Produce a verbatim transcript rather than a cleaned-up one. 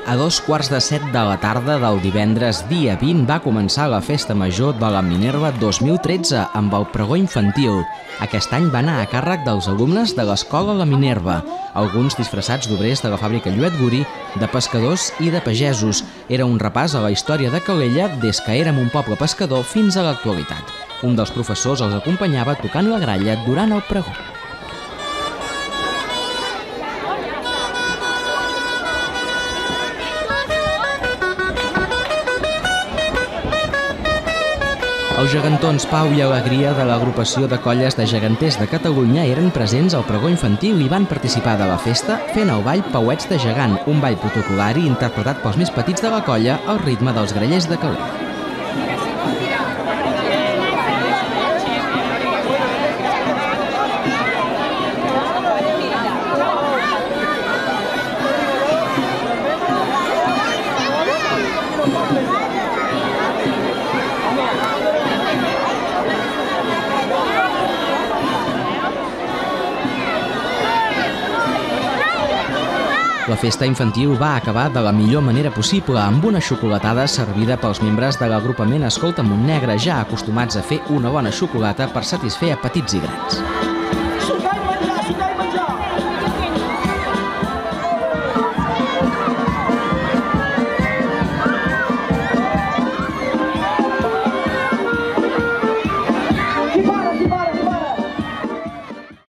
A dos quarts de set de la tarda del divendres dia vint va començar la Festa Major de la Minerva dos mil tretze amb el pregó infantil. Aquest any va anar a càrrec dels alumnes de l'escola La Minerva, alguns disfressats d'obrers de la fàbrica Lluet Guri, de pescadors i de pagesos. Era un repàs a la història de Calella des que érem un poble pescador fins a l'actualitat. Un dels professors els acompanyava tocant la gralla durant el pregó. Els gegantons Pau i Alegria de l'agrupació de colles de geganters de Catalunya eren presents al pregó infantil i van participar de la festa fent el ball Pauets de Gegant, un ball protocolari interpretat pels més petits de la colla al ritme dels grallers de Calella. La festa infantil va acabar de la millor manera possible, amb una xocolatada servida pels membres de l'agrupament Escolta Montnegre, ja acostumats a fer una bona xocolata per satisfer a petits i grans.